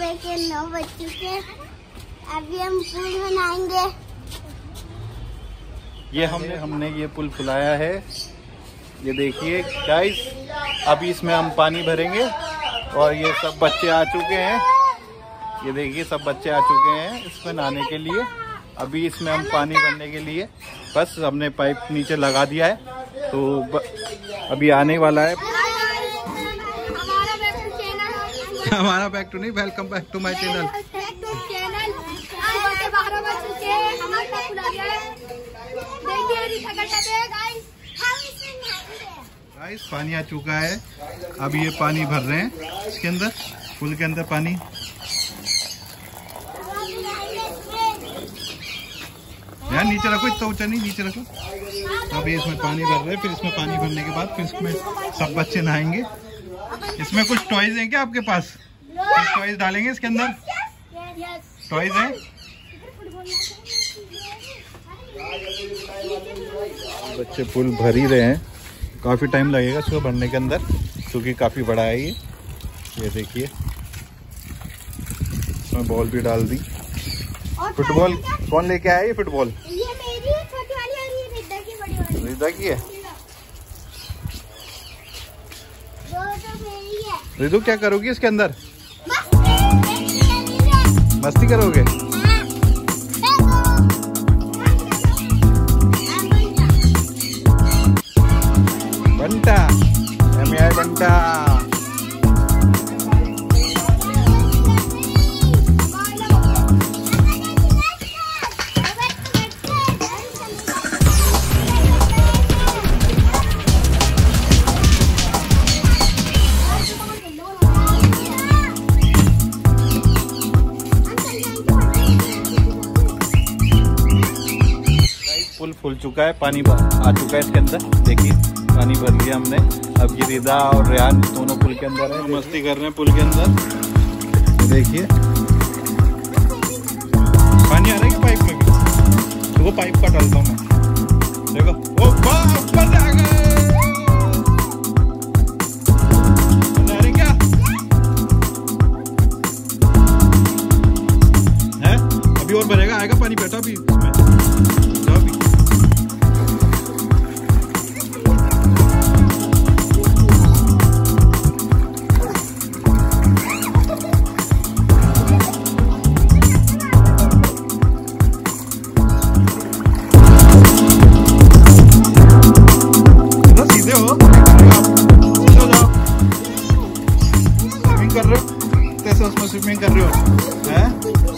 सुबह के 9 बज चुके। अभी हम पुल बनाएंगे। ये हमने ये पुल फुलाया है। ये देखिए गाइस, अभी इसमें हम पानी भरेंगे और ये सब बच्चे आ चुके हैं। ये देखिए सब बच्चे आ चुके हैं इसमें नहाने के लिए। अभी इसमें हम पानी भरने के लिए बस हमने पाइप नीचे लगा दिया है, तो अभी आने वाला है। हमारा बैक टू नहीं, welcome back to my channel. Guys पानी आ चुका है। अब ये पानी भर रहे हैं इसके अंदर, पुल के अंदर पानी। यार नीचे रखो, इतना ऊंचा नहीं, नीचे रखो। अब ये इसमें पानी भर रहे हैं, फिर इसमें पानी भरने के बाद फिर इसमें सब बच्चे नहाएंगे। इसमें कुछ टॉयज हैं क्या आपके पास? कुछ टॉयज डालेंगे इसके अंदर? टॉयज हैं? बच्चे पुल भर ही रहे हैं। काफी टाइम लगेगा इसको भरने के अंदर, क्योंकि काफी बड़ा है ये देखिए। इसमें बॉल भी डाल दी। फुटबॉल कौन लेके आया? ये फुटबॉल ये मेरी है, छोटी वाली, और ये रिद्धा की बड़ी वाली। रिद्धा की है? वो तो मेरी है। रिद्धू क्या करोगी इसके अंदर? मस्ती करोगे? बंटा, बंटा। पुल फूल चुका है, पानी आ चुका है इसके अंदर। देखिए पानी भर लिया हमने। अब ये रिदा और रेहान दोनों पुल के अंदर है, मस्ती कर रहे हैं पुल के अंदर। देखिए पानी आ रहा है क्या पाइप में भी? तो वो पाइप का डालता हूँ मैं। देखो ओ ऊपर से आ गए। आ रही क्या है? अभी और भरेगा, आएगा पानी। बैठा भी इसमें, जाओ भी। स्विमिंग कर रहे हो हैं?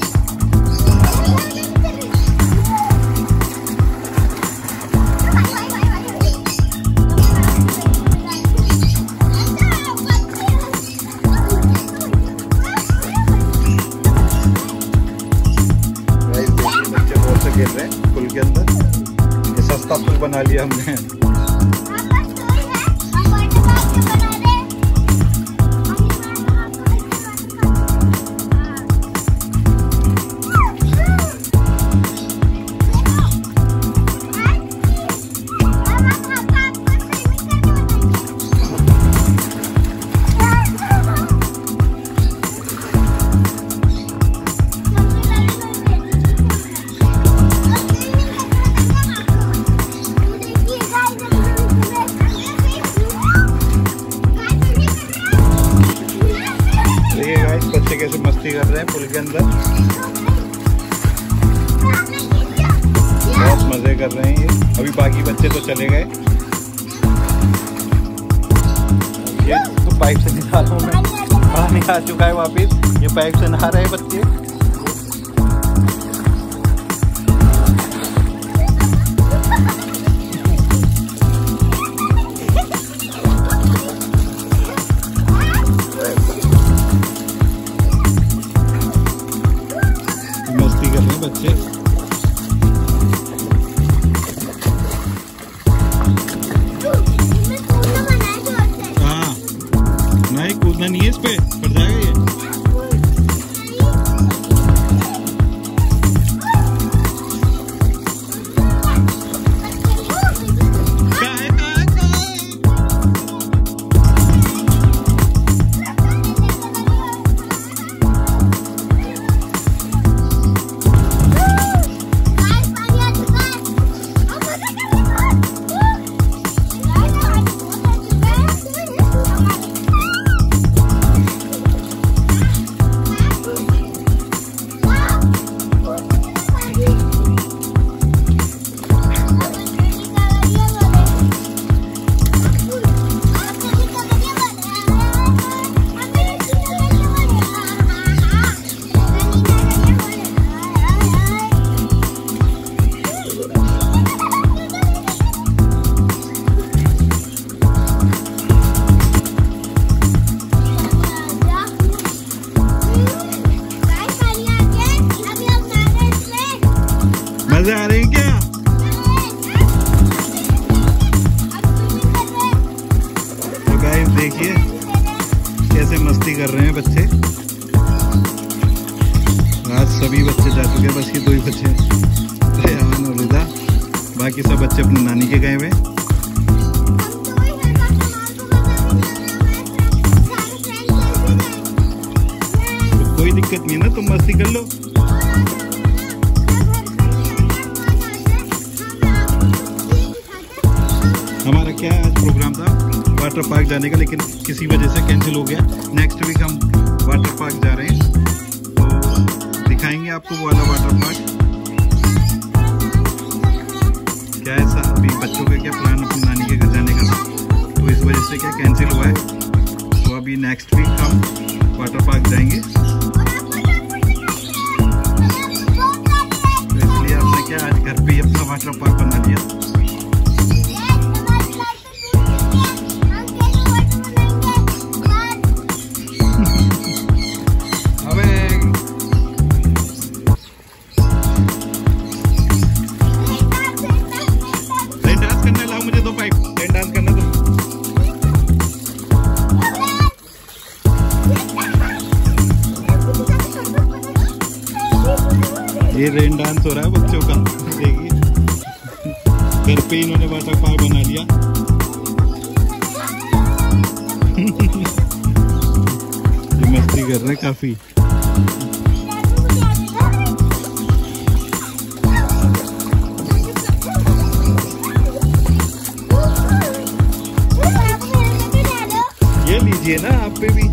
बच्चे बहुत से खेल रहे हैं पुल के अंदर। ये सस्ता पुल बना लिया हमने। बच्चे कैसे मस्ती कर रहे हैं पुल के अंदर, बहुत मजे कर रहे हैं ये। अभी बाकी बच्चे तो चले गए। ये तो पाइप से नहा रहा हूँ मैं, पानी आ चुका है वापिस। ये पाइप से नहा रहे हैं बच्चे। मस्ती कर रहे हैं बच्चे। हाँ नहीं, कूदना नहीं है, इस पे पड़ जाएगा ये। सभी बच्चे जा चुके हैं, बस ये 2 ही बच्चे हैं, रेहान और रिदा। बाकी सब बच्चे अपने नानी के गए हुए। तो कोई दिक्कत नहीं ना, तुम मस्ती कर लो। हमारा क्या आज प्रोग्राम था वाटर पार्क जाने का, लेकिन किसी वजह से कैंसिल हो गया। नेक्स्ट वीक हम वाटर पार्क जा रहे हैं, तो दिखाएंगे आपको वो वाला वाटर पार्क। क्या ऐसा अभी बच्चों का क्या प्लान अपनी नानी के घर जाने का था, तो इस वजह से क्या कैंसिल हुआ है। तो अभी नेक्स्ट वीक हम वाटर पार्क जाएंगे, तो इसलिए हमने क्या आज घर पे ही अपना वाटर पार्क बना लिया। मुझे दो पाइप रेन डांस करना। तो ये रेन डांस हो रहा है बच्चों का, देखिए घर पे इन्होंने वाटर पार्क बना लिया। ये मस्ती कर रहे हैं काफी। ये लीजिए ना आप पे भी।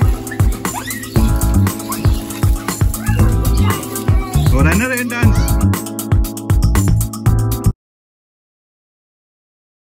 हो रहा है ना रेन डांस।